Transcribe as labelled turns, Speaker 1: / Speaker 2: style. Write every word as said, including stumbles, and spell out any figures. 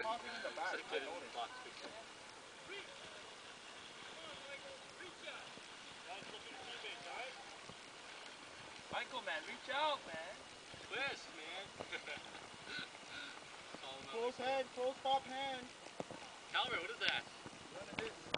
Speaker 1: tossing in the back. I noticed. Michael, man, reach out, man.
Speaker 2: Twist, man.
Speaker 1: Close head, close top hand.
Speaker 2: Calvert, what is that?
Speaker 1: None of this.